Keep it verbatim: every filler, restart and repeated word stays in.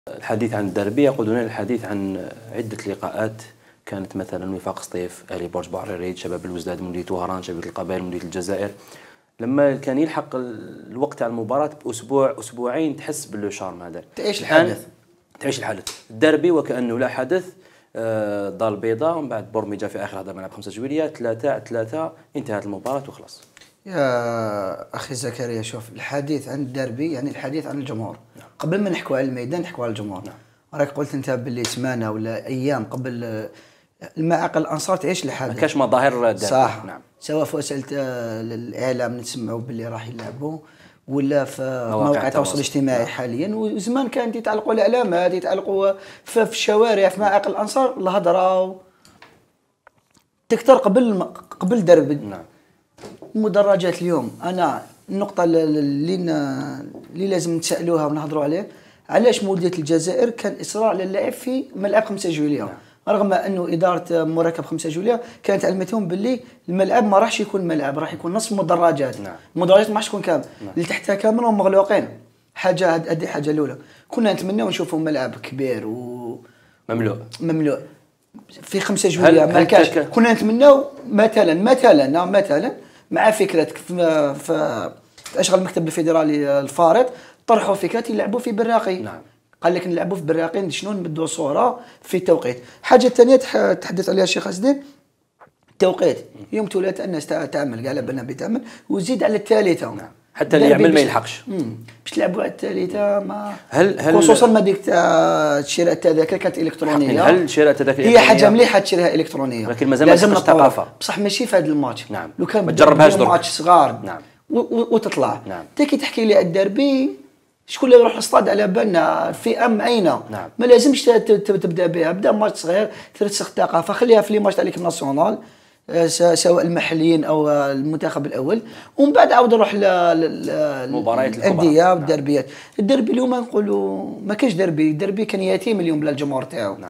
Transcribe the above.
الحديث عن الدربي يقودنا للحديث عن عدة لقاءات كانت، مثلا وفاق سطيف، اهلي برج بحريريد، شباب الوزداد، مولودية وهران، شباب القبائل، مولودية الجزائر. لما كان يلحق الوقت تاع المباراة بأسبوع أسبوعين تحس باللو شارم هذا، تعيش الحدث تعيش الحدث الدربي وكأنه لا حدث. آه ضال بيضاء، ومن بعد بورميجا في آخر هذا الملعب خمسة جويلية، ثلاثة ثلاثة انتهت المباراة وخلاص. يا أخي زكريا، شوف، الحديث عن الدربي يعني الحديث عن الجمهور. نعم. قبل ما نحكوا على الميدان نحكوا على الجمهور. نعم. راك قلت انت باللي سمانه ولا ايام قبل المعاقل الانصار تعيش الحدث، ما كاش مظاهر الدربي. صح. نعم. سواء في وسائل الاعلام نسمعوا باللي راح يلعبوا، ولا في مواقع التواصل الاجتماعي حاليا. وزمان كانت يتعلقوا الاعلامات، يتعلقوا في الشوارع، في معاقل الانصار الهضره تكثر قبل قبل الدربي. نعم. المدرجات اليوم، انا النقطه اللي اللي لازم نسالوها ونهضروا عليه، علاش مولودية الجزائر كان اصرار على اللعب في ملعب خمسة جويلية؟ نعم. رغم انه اداره مركب خمسة جويلية كانت علمتهم باللي الملعب ما راحش يكون ملعب، راح يكون نصف مدرجات. نعم. المدرجات ما راحش تكون كامل. نعم. اللي تحتها كامل هم مغلوقين. حاجه هذه حاجه الاولى. كنا نتمناو نشوفوا ملعب كبير و مملوء مملوء في خمسة جويلية. ما كاش. كنا نتمناو مثلا مثلا مثلا مع فكره في, في اشغال المكتب الفيدرالي الفارط طرحوا فكره يلعبوا في براقي. نعم. قال لك نلعبوا في براقي، شنو نبدوا صوره في التوقيت. حاجه ثانيه تحدث عليها الشيخ حسدين، التوقيت. يوم ثلاثاء الناس تعمل كاع لعبنا بتعمل، وزيد على الثالثه. نعم. حتى اللي يعمل ما يلحقش. باش تلعبوا على الثالثه، ما هل هل خصوصا ما ديك تاع شراء التذاكر كانت الكترونيه. هل شراء التذاكر هي حاجه مليحه تشريها الكترونيه، لكن مازال ما لازم الثقافه، بصح ماشي في هذا الماتش. نعم. لو كان ما تجربهاش ماتش صغار. نعم. وتطلع. نعم. انت كي تحكي لي الدربي، شكون اللي يروح للصطاد على بالنا فئه معينه. نعم. ما لازمش تبدا بها، بدا ماتش صغير ترسخ الثقافه، خليها في لي ماتش تاع ليكيب ناسيونال سواء المحليين او المنتخب الاول، ومن بعد عاود نروح للمباريات الانديه والدربيات. الدربي اليوم نقولوا ما كاينش دربي، الدربي كان يتيم اليوم بلا الجمهور تاعو.